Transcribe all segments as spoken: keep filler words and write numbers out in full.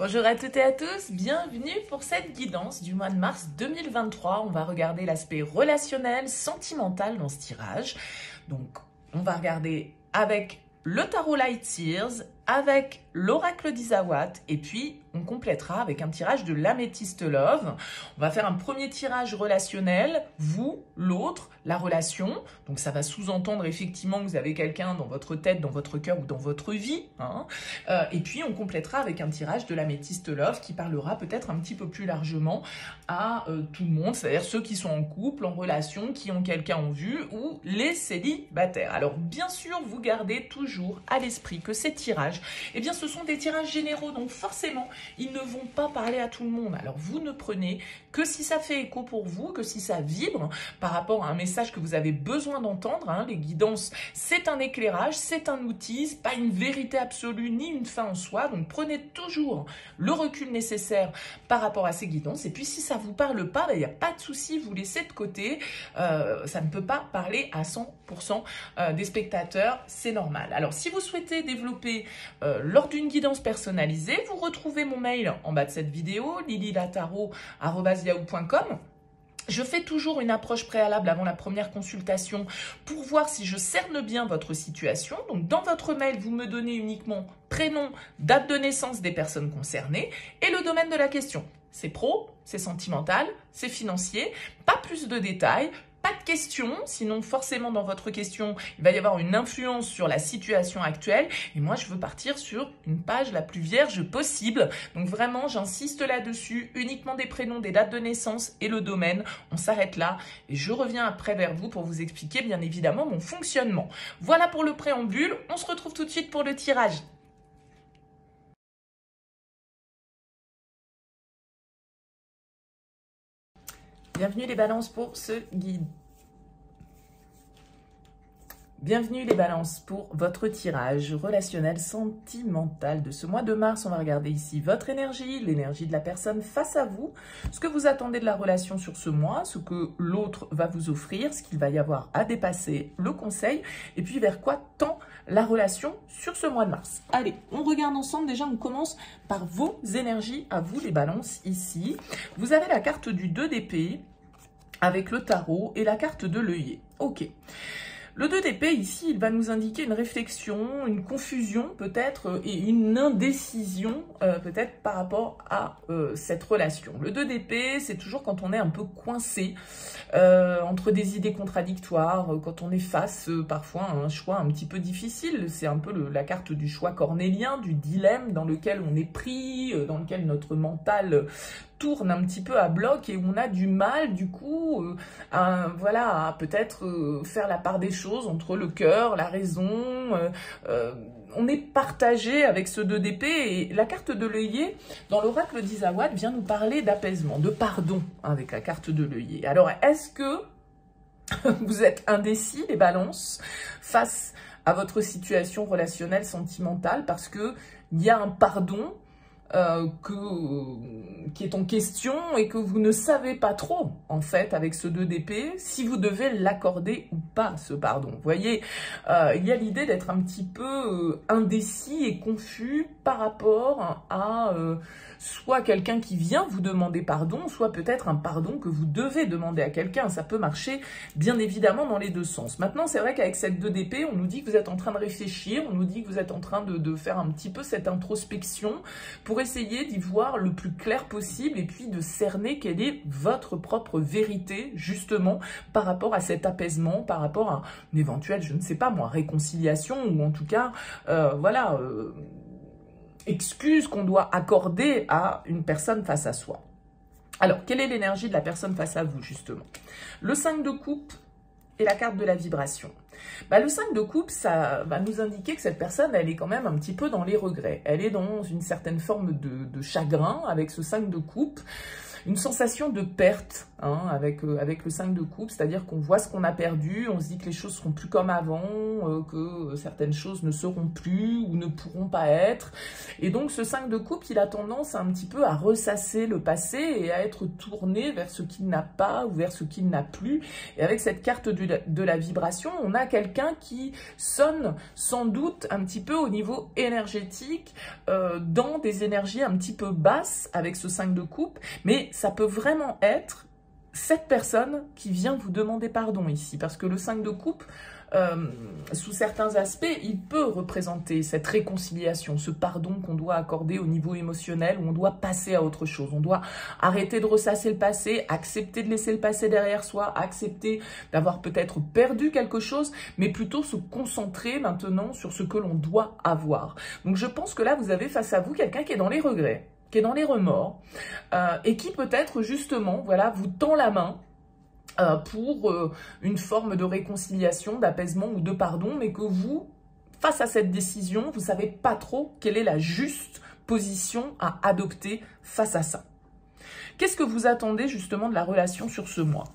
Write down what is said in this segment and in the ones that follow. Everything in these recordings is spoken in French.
Bonjour à toutes et à tous, bienvenue pour cette guidance du mois de mars deux mille vingt-trois. On va regarder l'aspect relationnel, sentimental dans ce tirage. Donc, on va regarder avec le tarot Light Seers, avec l'oracle d'Isawat, et puis on complétera avec un tirage de l'améthyste Love. On va faire un premier tirage relationnel, vous, l'autre, la relation. Donc ça va sous-entendre effectivement que vous avez quelqu'un dans votre tête, dans votre cœur ou dans votre vie. Hein. Euh, et puis on complétera avec un tirage de l'améthyste Love qui parlera peut-être un petit peu plus largement à euh, tout le monde, c'est-à-dire ceux qui sont en couple, en relation, qui ont quelqu'un en vue ou les célibataires. Alors bien sûr, vous gardez toujours à l'esprit que ces tirages, eh bien ce sont des tirages généraux, donc forcément, ils ne vont pas parler à tout le monde. Alors vous ne prenez que si ça fait écho pour vous, que si ça vibre par rapport à un message que vous avez besoin d'entendre. Hein. Les guidances, c'est un éclairage, c'est un outil, c'est pas une vérité absolue ni une fin en soi. Donc prenez toujours le recul nécessaire par rapport à ces guidances. Et puis si ça vous parle pas, il n'y a pas de souci, vous laissez de côté. Euh, ça ne peut pas parler à cent pour cent euh, des spectateurs, c'est normal. Alors si vous souhaitez développer euh, lors d'une guidance personnalisée, vous retrouvez mon mail en bas de cette vidéo, lily lataro arobase yahoo point com. Je fais toujours une approche préalable avant la première consultation pour voir si je cerne bien votre situation. Donc, dans votre mail, vous me donnez uniquement prénom, date de naissance des personnes concernées et le domaine de la question. C'est pro, c'est sentimental, c'est financier, pas plus de détails. Pas de questions, sinon forcément dans votre question, il va y avoir une influence sur la situation actuelle. Et moi, je veux partir sur une page la plus vierge possible. Donc vraiment, j'insiste là-dessus, uniquement des prénoms, des dates de naissance et le domaine. On s'arrête là et je reviens après vers vous pour vous expliquer bien évidemment mon fonctionnement. Voilà pour le préambule. On se retrouve tout de suite pour le tirage. Bienvenue les balances pour ce guide. Bienvenue les balances pour votre tirage relationnel sentimental de ce mois de mars. On va regarder ici votre énergie, l'énergie de la personne face à vous, ce que vous attendez de la relation sur ce mois, ce que l'autre va vous offrir, ce qu'il va y avoir à dépasser, le conseil, et puis vers quoi tend la relation sur ce mois de mars. Allez, on regarde ensemble. Déjà, on commence par vos énergies à vous, les balances, ici. Vous avez la carte du deux d'épée avec le tarot et la carte de l'œillet. Ok. Le deux d'épée, ici, il va nous indiquer une réflexion, une confusion peut-être et une indécision euh, peut-être par rapport à euh, cette relation. Le deux d'épée, c'est toujours quand on est un peu coincé euh, entre des idées contradictoires, quand on est face euh, parfois à un choix un petit peu difficile. C'est un peu le, la carte du choix cornélien, du dilemme dans lequel on est pris, euh, dans lequel notre mental tourne un petit peu à bloc et où on a du mal du coup euh, à, voilà, à peut-être euh, faire la part des choses entre le cœur, la raison. Euh, euh, on est partagé avec ce deux d'épée et la carte de l'œillet dans l'oracle d'Isawat vient nous parler d'apaisement, de pardon avec la carte de l'œillet. Alors est-ce que vous êtes indécis les balances face à votre situation relationnelle sentimentale parce que il y a un pardon Euh, que, euh, qui est en question et que vous ne savez pas trop, en fait, avec ce deux d'épée, si vous devez l'accorder ou pas, ce pardon. Vous voyez, euh, il y a l'idée d'être un petit peu euh, indécis et confus par rapport à euh, soit quelqu'un qui vient vous demander pardon, soit peut-être un pardon que vous devez demander à quelqu'un. Ça peut marcher, bien évidemment, dans les deux sens. Maintenant, c'est vrai qu'avec cette deux d'épée, on nous dit que vous êtes en train de réfléchir, on nous dit que vous êtes en train de, de faire un petit peu cette introspection pour essayer d'y voir le plus clair possible et puis de cerner quelle est votre propre vérité, justement, par rapport à cet apaisement, par rapport à une éventuelle, je ne sais pas moi, réconciliation ou en tout cas, euh, voilà, euh, excuse qu'on doit accorder à une personne face à soi. Alors, quelle est l'énergie de la personne face à vous, justement? Le cinq de coupe et la carte de la vibration. Bah, le cinq de coupe, ça va nous indiquer que cette personne, elle est quand même un petit peu dans les regrets. Elle est dans une certaine forme de, de chagrin avec ce cinq de coupe. une sensation de perte hein, avec, euh, avec le cinq de coupe, c'est-à-dire qu'on voit ce qu'on a perdu, on se dit que les choses seront plus comme avant, euh, que certaines choses ne seront plus ou ne pourront pas être. Et donc ce cinq de coupe, il a tendance un petit peu à ressasser le passé et à être tourné vers ce qu'il n'a pas ou vers ce qu'il n'a plus. Et avec cette carte de la, de la vibration, on a quelqu'un qui sonne sans doute un petit peu au niveau énergétique, euh, dans des énergies un petit peu basses avec ce cinq de coupe, mais ça peut vraiment être cette personne qui vient vous demander pardon ici, parce que le cinq de coupe, euh, sous certains aspects, il peut représenter cette réconciliation, ce pardon qu'on doit accorder au niveau émotionnel, où on doit passer à autre chose, on doit arrêter de ressasser le passé, accepter de laisser le passé derrière soi, accepter d'avoir peut-être perdu quelque chose, mais plutôt se concentrer maintenant sur ce que l'on doit avoir. Donc je pense que là, vous avez face à vous quelqu'un qui est dans les regrets, qui est dans les remords, euh, et qui peut-être justement, voilà, vous tend la main euh, pour euh, une forme de réconciliation, d'apaisement ou de pardon, mais que vous, face à cette décision, vous ne savez pas trop quelle est la juste position à adopter face à ça. Qu'est-ce que vous attendez justement de la relation sur ce mois?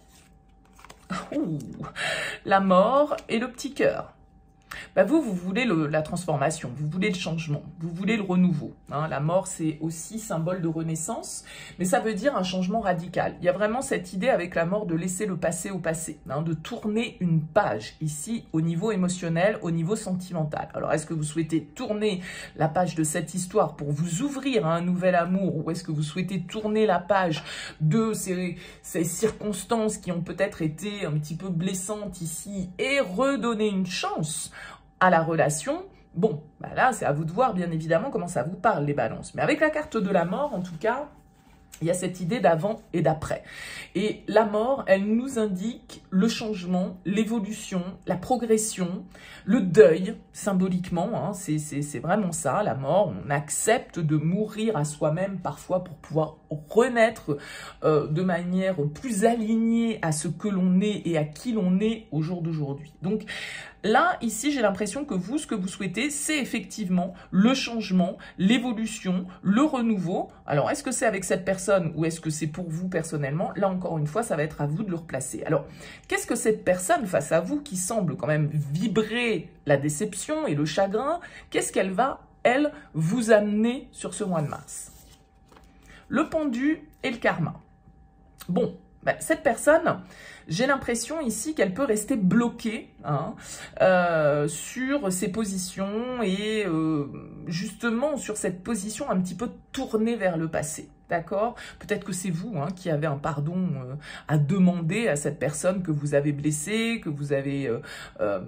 Ouh, la mort et le petit cœur. Bah vous, vous voulez le, la transformation, vous voulez le changement, vous voulez le renouveau. Hein. La mort, c'est aussi symbole de renaissance, mais ça veut dire un changement radical. Il y a vraiment cette idée avec la mort de laisser le passé au passé, hein, de tourner une page ici au niveau émotionnel, au niveau sentimental. Alors, est-ce que vous souhaitez tourner la page de cette histoire pour vous ouvrir à un nouvel amour, ou est-ce que vous souhaitez tourner la page de ces, ces circonstances qui ont peut-être été un petit peu blessantes ici et redonner une chance à la relation? Bon, bah là, c'est à vous de voir, bien évidemment, comment ça vous parle, les balances. Mais avec la carte de la mort, en tout cas, il y a cette idée d'avant et d'après. Et la mort, elle nous indique le changement, l'évolution, la progression, le deuil, symboliquement. Hein, c'est vraiment ça, la mort. On accepte de mourir à soi-même parfois pour pouvoir renaître euh, de manière plus alignée à ce que l'on est et à qui l'on est au jour d'aujourd'hui. Donc, là, ici, j'ai l'impression que vous, ce que vous souhaitez, c'est effectivement le changement, l'évolution, le renouveau. Alors, est-ce que c'est avec cette personne ou est-ce que c'est pour vous personnellement? Là, encore une fois, ça va être à vous de le replacer. Alors, qu'est-ce que cette personne face à vous qui semble quand même vibrer la déception et le chagrin, qu'est-ce qu'elle va, elle, vous amener sur ce mois de mars? Le pendu et le karma. Bon. Ben, cette personne, j'ai l'impression ici qu'elle peut rester bloquée hein, euh, sur ses positions et euh, justement sur cette position un petit peu tournée vers le passé. D'accord? Peut-être que c'est vous hein, qui avez un pardon euh, à demander à cette personne que vous avez blessée, que vous avez euh, euh,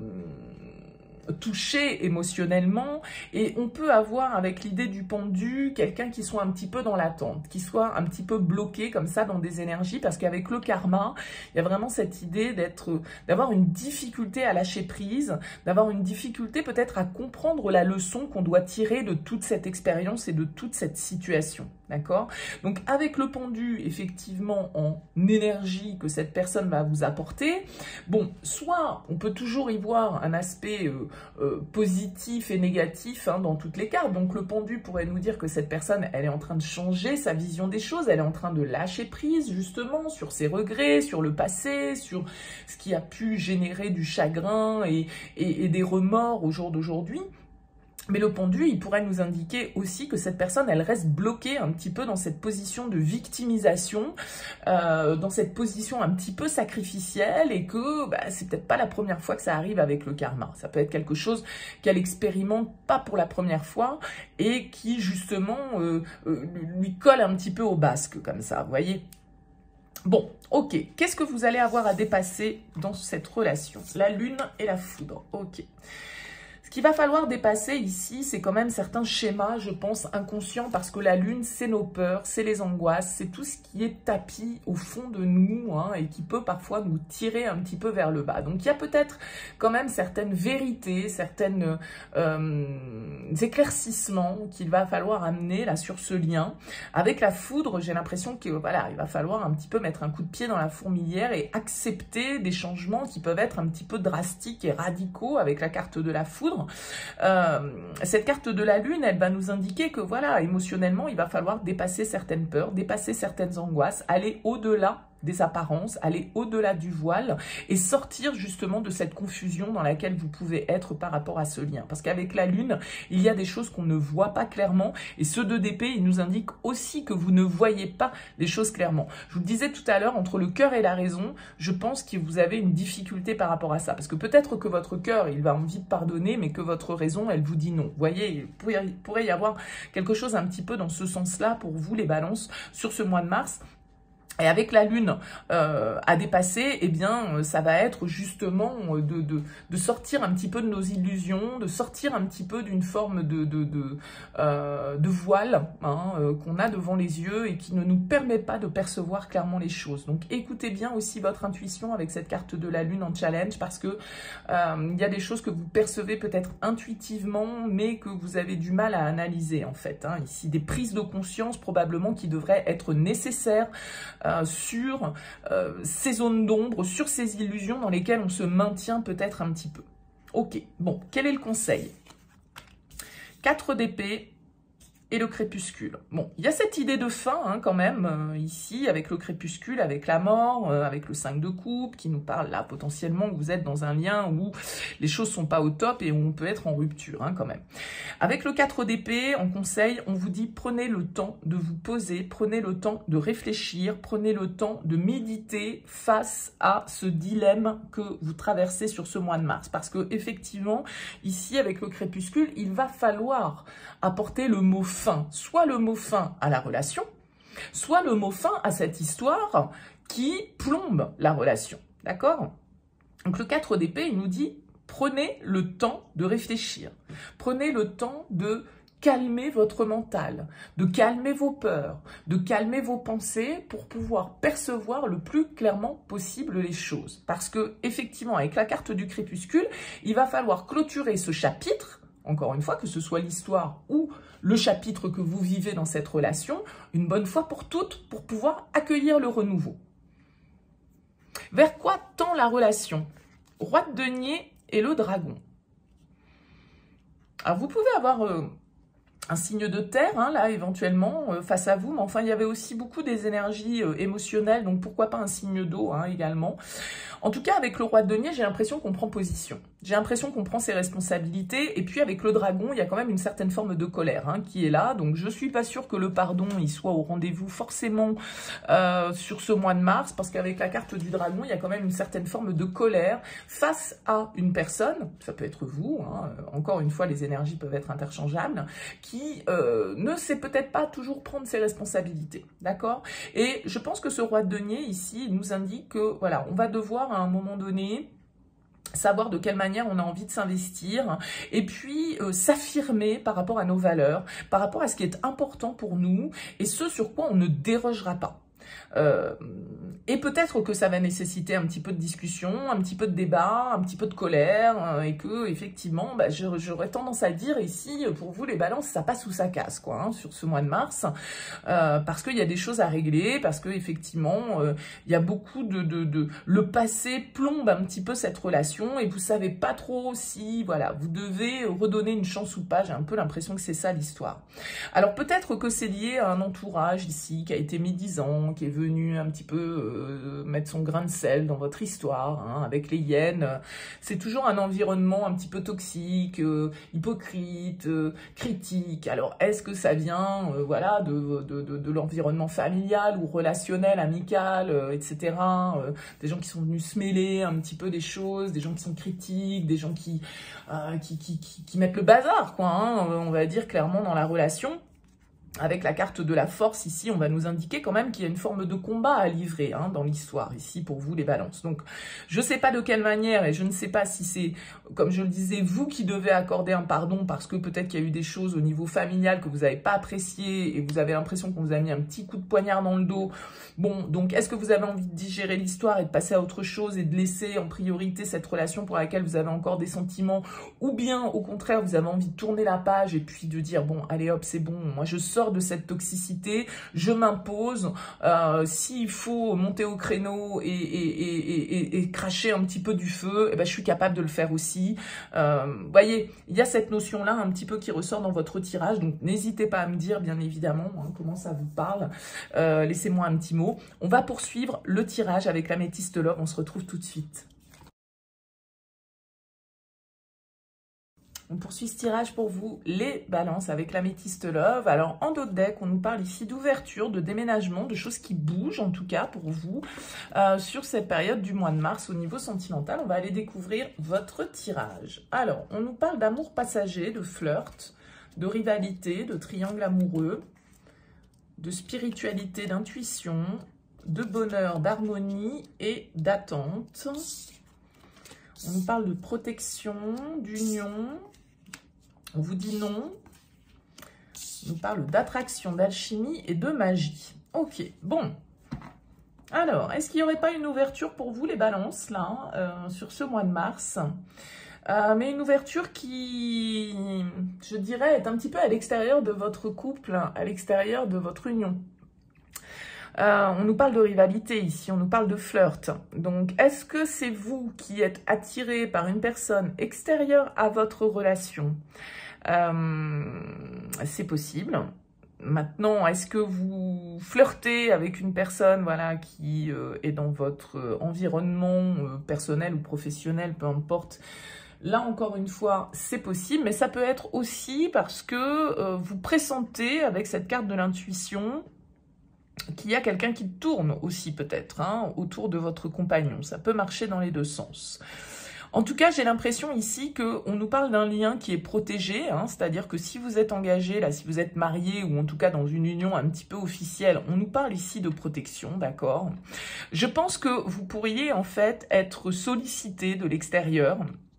touché émotionnellement, et on peut avoir avec l'idée du pendu quelqu'un qui soit un petit peu dans l'attente, qui soit un petit peu bloqué comme ça dans des énergies, parce qu'avec le karma, il y a vraiment cette idée d'être, d'avoir une difficulté à lâcher prise, d'avoir une difficulté peut-être à comprendre la leçon qu'on doit tirer de toute cette expérience et de toute cette situation. D'accord? Donc, avec le pendu, effectivement, en énergie que cette personne va vous apporter, bon, soit on peut toujours y voir un aspect euh, euh, positif et négatif hein, dans toutes les cartes. Donc, le pendu pourrait nous dire que cette personne, elle est en train de changer sa vision des choses, elle est en train de lâcher prise, justement, sur ses regrets, sur le passé, sur ce qui a pu générer du chagrin et, et, et des remords au jour d'aujourd'hui. Mais le pendu, il pourrait nous indiquer aussi que cette personne, elle reste bloquée un petit peu dans cette position de victimisation, euh, dans cette position un petit peu sacrificielle et que bah, c'est peut-être pas la première fois que ça arrive avec le karma. Ça peut être quelque chose qu'elle expérimente pas pour la première fois et qui justement euh, euh, lui colle un petit peu au basque comme ça, vous voyez ? Bon, ok. Qu'est-ce que vous allez avoir à dépasser dans cette relation? La lune et la foudre, ok. Ce qu'il va falloir dépasser ici, c'est quand même certains schémas, je pense, inconscients, parce que la lune, c'est nos peurs, c'est les angoisses, c'est tout ce qui est tapis au fond de nous hein, et qui peut parfois nous tirer un petit peu vers le bas. Donc, il y a peut-être quand même certaines vérités, certaines euh, éclaircissements qu'il va falloir amener là sur ce lien. Avec la foudre, j'ai l'impression que voilà, il va falloir un petit peu mettre un coup de pied dans la fourmilière et accepter des changements qui peuvent être un petit peu drastiques et radicaux avec la carte de la foudre. résoudre. Euh, cette carte de la lune, elle va nous indiquer que voilà, émotionnellement, il va falloir dépasser certaines peurs, dépasser certaines angoisses, aller au-delà des apparences, aller au-delà du voile et sortir justement de cette confusion dans laquelle vous pouvez être par rapport à ce lien. Parce qu'avec la lune, il y a des choses qu'on ne voit pas clairement et ce deux d'épée, il nous indique aussi que vous ne voyez pas les choses clairement. Je vous le disais tout à l'heure, entre le cœur et la raison, je pense que vous avez une difficulté par rapport à ça. Parce que peut-être que votre cœur, il va envie de pardonner, mais que votre raison, elle vous dit non. Vous voyez, il pourrait, il pourrait y avoir quelque chose un petit peu dans ce sens-là pour vous, les balances, sur ce mois de mars. Et avec la lune euh, à dépasser, eh bien, ça va être justement de, de, de sortir un petit peu de nos illusions, de sortir un petit peu d'une forme de, de, de, euh, de voile hein, euh, qu'on a devant les yeux et qui ne nous permet pas de percevoir clairement les choses. Donc, écoutez bien aussi votre intuition avec cette carte de la lune en challenge parce que euh, il y a des choses que vous percevez peut-être intuitivement, mais que vous avez du mal à analyser en fait. Hein. Ici, des prises de conscience probablement qui devraient être nécessaires Euh, sur euh, ces zones d'ombre, sur ces illusions dans lesquelles on se maintient peut-être un petit peu. Ok, bon, quel est le conseil? quatre d'épée et le crépuscule. Bon, il y a cette idée de fin hein, quand même, euh, ici, avec le crépuscule, avec la mort, euh, avec le cinq de coupe, qui nous parle là potentiellement que vous êtes dans un lien où les choses sont pas au top et où on peut être en rupture hein, quand même. Avec le quatre d'épée, en conseil, on vous dit prenez le temps de vous poser, prenez le temps de réfléchir, prenez le temps de méditer face à ce dilemme que vous traversez sur ce mois de mars. Parce que effectivement, ici, avec le crépuscule, il va falloir apporter le mot fin, soit le mot fin à la relation, soit le mot fin à cette histoire qui plombe la relation, d'accord? Donc le quatre d'épée, il nous dit, prenez le temps de réfléchir, prenez le temps de calmer votre mental, de calmer vos peurs, de calmer vos pensées pour pouvoir percevoir le plus clairement possible les choses. Parce que, effectivement, avec la carte du crépuscule, il va falloir clôturer ce chapitre. Encore une fois, que ce soit l'histoire ou le chapitre que vous vivez dans cette relation, une bonne fois pour toutes, pour pouvoir accueillir le renouveau. Vers quoi tend la relation? Roi de denier et le dragon. Alors, vous pouvez avoir euh, un signe de terre, hein, là, éventuellement, euh, face à vous, mais enfin, il y avait aussi beaucoup des énergies euh, émotionnelles, donc pourquoi pas un signe d'eau, hein, également. En tout cas, avec le roi de denier, j'ai l'impression qu'on prend position. J'ai l'impression qu'on prend ses responsabilités. Et puis, avec le dragon, il y a quand même une certaine forme de colère hein, qui est là. Donc, je suis pas sûre que le pardon, il soit au rendez-vous forcément euh, sur ce mois de mars. Parce qu'avec la carte du dragon, il y a quand même une certaine forme de colère face à une personne. Ça peut être vous. Hein, encore une fois, les énergies peuvent être interchangeables. Qui euh, ne sait peut-être pas toujours prendre ses responsabilités. D'accord? Et je pense que ce roi de denier, ici, nous indique que, voilà, on va devoir à un moment donné savoir de quelle manière on a envie de s'investir et puis euh, s'affirmer par rapport à nos valeurs, par rapport à ce qui est important pour nous et ce sur quoi on ne dérogera pas. Euh, et peut-être que ça va nécessiter un petit peu de discussion, un petit peu de débat, un petit peu de colère, euh, et que effectivement, bah, j'aurais tendance à dire ici, pour vous les balances, ça passe ou ça casse, quoi, hein, sur ce mois de mars, euh, parce qu'il y a des choses à régler, parce que effectivement, euh, il y a beaucoup de, de, de, le passé plombe un petit peu cette relation, et vous savez pas trop si, voilà, vous devez redonner une chance ou pas. J'ai un peu l'impression que c'est ça l'histoire. Alors peut-être que c'est lié à un entourage ici qui a été médisant, qui est venu un petit peu euh, mettre son grain de sel dans votre histoire, hein, avec les hyènes. C'est toujours un environnement un petit peu toxique, euh, hypocrite, euh, critique. Alors, est-ce que ça vient euh, voilà, de, de, de, de l'environnement familial ou relationnel, amical, euh, et cetera. Euh, des gens qui sont venus se mêler un petit peu des choses, des gens qui sont critiques, des gens qui, euh, qui, qui, qui, qui mettent le bazar, quoi, hein, on va dire clairement dans la relation. Avec la carte de la force, ici, on va nous indiquer quand même qu'il y a une forme de combat à livrer hein, dans l'histoire, ici, pour vous, les balances. Donc, je ne sais pas de quelle manière, et je ne sais pas si c'est, comme je le disais, vous qui devez accorder un pardon, parce que peut-être qu'il y a eu des choses au niveau familial que vous n'avez pas appréciées, et vous avez l'impression qu'on vous a mis un petit coup de poignard dans le dos. Bon, donc, est-ce que vous avez envie de digérer l'histoire et de passer à autre chose, et de laisser en priorité cette relation pour laquelle vous avez encore des sentiments, ou bien, au contraire, vous avez envie de tourner la page, et puis de dire, bon, allez hop, c'est bon, moi je sors sors de cette toxicité, je m'impose, euh, s'il faut monter au créneau et, et, et, et, et cracher un petit peu du feu, eh ben, je suis capable de le faire aussi. Euh, vous voyez, il y a cette notion-là un petit peu qui ressort dans votre tirage, donc n'hésitez pas à me dire, bien évidemment, hein, comment ça vous parle. Euh, laissez-moi un petit mot. On va poursuivre le tirage avec l'améthyste love, on se retrouve tout de suite. On poursuit ce tirage pour vous, les balances, avec l'améthyste love. Alors, en d'autres decks, on nous parle ici d'ouverture, de déménagement, de choses qui bougent, en tout cas, pour vous, euh, sur cette période du mois de mars au niveau sentimental. On va aller découvrir votre tirage. Alors, on nous parle d'amour passager, de flirt, de rivalité, de triangle amoureux, de spiritualité, d'intuition, de bonheur, d'harmonie et d'attente. On nous parle de protection, d'union. On vous dit non. On nous parle d'attraction, d'alchimie et de magie. Ok, bon. Alors, est-ce qu'il n'y aurait pas une ouverture pour vous, les balances, là, euh, sur ce mois de mars euh, mais une ouverture qui, je dirais, est un petit peu à l'extérieur de votre couple, à l'extérieur de votre union. Euh, on nous parle de rivalité ici, on nous parle de flirt. Donc, est-ce que c'est vous qui êtes attiré par une personne extérieure à votre relation? euh, C'est possible. Maintenant, est-ce que vous flirtez avec une personne voilà, qui euh, est dans votre euh, environnement euh, personnel ou professionnel, peu importe? Là, encore une fois, c'est possible, mais ça peut être aussi parce que euh, vous pressentez avec cette carte de l'intuition qu'il y a quelqu'un qui tourne aussi peut-être hein, autour de votre compagnon. Ça peut marcher dans les deux sens. En tout cas, j'ai l'impression ici qu'on nous parle d'un lien qui est protégé, hein, c'est-à-dire que si vous êtes engagé, là, si vous êtes marié ou en tout cas dans une union un petit peu officielle, on nous parle ici de protection, d'accord? Je pense que vous pourriez en fait être sollicité de l'extérieur.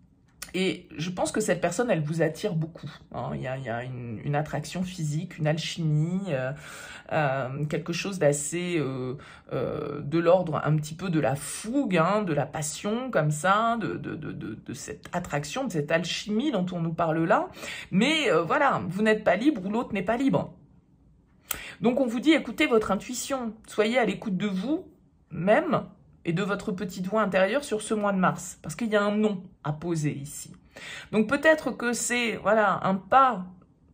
Et je pense que cette personne, elle vous attire beaucoup. Hein. Il y a, il y a une, une attraction physique, une alchimie, euh, euh, quelque chose d'assez euh, euh, de l'ordre un petit peu de la fougue, hein, de la passion comme ça, de, de, de, de, de cette attraction, de cette alchimie dont on nous parle là. Mais euh, voilà, vous n'êtes pas libre ou l'autre n'est pas libre. Donc on vous dit, écoutez votre intuition, soyez à l'écoute de vous, même et de votre petite voix intérieure sur ce mois de mars. Parce qu'il y a un nom à poser ici. Donc peut-être que c'est voilà un pas.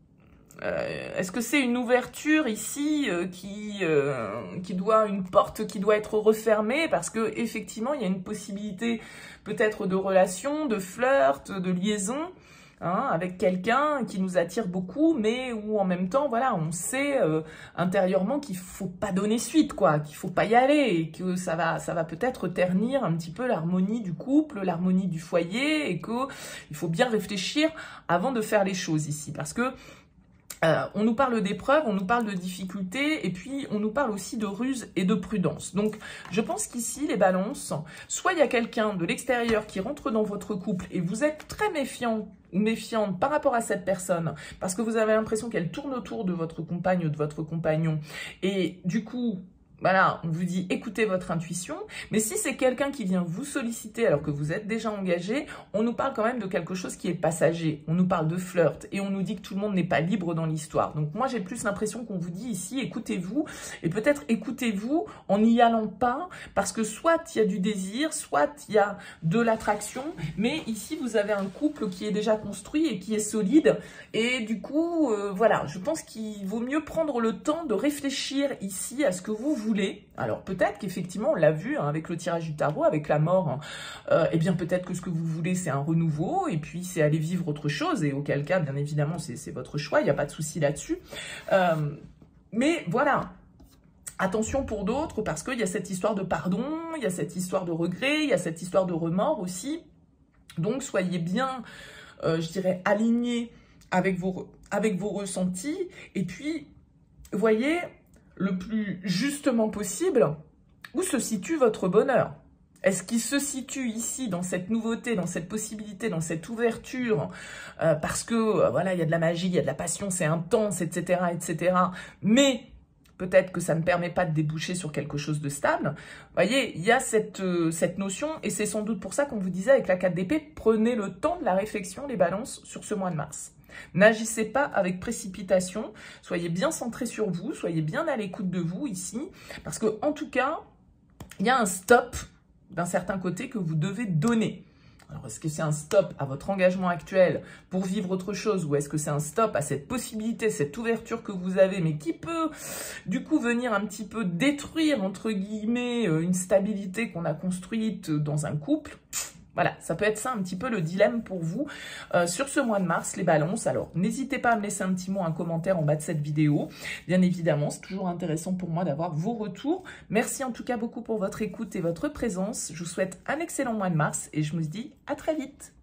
Euh, Est-ce que c'est une ouverture ici euh, qui, euh, qui doit, une porte qui doit être refermée? Parce que effectivement, il y a une possibilité peut-être de relation, de flirt, de liaison. Hein, avec quelqu'un qui nous attire beaucoup, mais où en même temps, voilà, on sait euh, intérieurement qu'il faut pas donner suite, quoi, qu'il faut pas y aller, et que ça va, ça va peut-être ternir un petit peu l'harmonie du couple, l'harmonie du foyer, et que il faut bien réfléchir avant de faire les choses ici, parce que Euh, on nous parle d'épreuves, on nous parle de difficultés, et puis on nous parle aussi de ruse et de prudence. Donc, je pense qu'ici, les balances, soit il y a quelqu'un de l'extérieur qui rentre dans votre couple et vous êtes très méfiant ou méfiante par rapport à cette personne, parce que vous avez l'impression qu'elle tourne autour de votre compagne ou de votre compagnon, et du coup, voilà, on vous dit écoutez votre intuition, mais si c'est quelqu'un qui vient vous solliciter alors que vous êtes déjà engagé, on nous parle quand même de quelque chose qui est passager, on nous parle de flirt et on nous dit que tout le monde n'est pas libre dans l'histoire. Donc moi j'ai plus l'impression qu'on vous dit ici écoutez-vous, et peut-être écoutez-vous en n'y allant pas, parce que soit il y a du désir, soit il y a de l'attraction, mais ici vous avez un couple qui est déjà construit et qui est solide, et du coup euh, voilà, je pense qu'il vaut mieux prendre le temps de réfléchir ici à ce que vous voulez. Alors peut-être qu'effectivement, on l'a vu hein, avec le tirage du tarot, avec la mort, hein, euh, eh bien peut-être que ce que vous voulez, c'est un renouveau, et puis c'est aller vivre autre chose, et auquel cas, bien évidemment, c'est votre choix, il n'y a pas de souci là-dessus. Euh, mais voilà, attention pour d'autres, parce qu'il y a cette histoire de pardon, il y a cette histoire de regret, il y a cette histoire de remords aussi. Donc soyez bien, euh, je dirais, alignés avec vos, avec vos ressentis, et puis, voyez, le plus justement possible, où se situe votre bonheur? Est-ce qu'il se situe ici, dans cette nouveauté, dans cette possibilité, dans cette ouverture, euh, parce que, euh, voilà, il y a de la magie, il y a de la passion, c'est intense, et cetera, et cetera, mais peut-être que ça ne permet pas de déboucher sur quelque chose de stable. Vous voyez, il y a cette, euh, cette notion, et c'est sans doute pour ça qu'on vous disait avec la carte d'épée, prenez le temps de la réflexion, les balances, sur ce mois de mars. N'agissez pas avec précipitation, soyez bien centré sur vous, soyez bien à l'écoute de vous ici, parce que en tout cas, il y a un stop d'un certain côté que vous devez donner. Alors, est-ce que c'est un stop à votre engagement actuel pour vivre autre chose, ou est-ce que c'est un stop à cette possibilité, cette ouverture que vous avez, mais qui peut du coup venir un petit peu détruire, entre guillemets, une stabilité qu'on a construite dans un couple? Voilà, ça peut être ça un petit peu le dilemme pour vous euh, sur ce mois de mars, les balances. Alors, n'hésitez pas à me laisser un petit mot, un commentaire en bas de cette vidéo. Bien évidemment, c'est toujours intéressant pour moi d'avoir vos retours. Merci en tout cas beaucoup pour votre écoute et votre présence. Je vous souhaite un excellent mois de mars et je vous dis à très vite.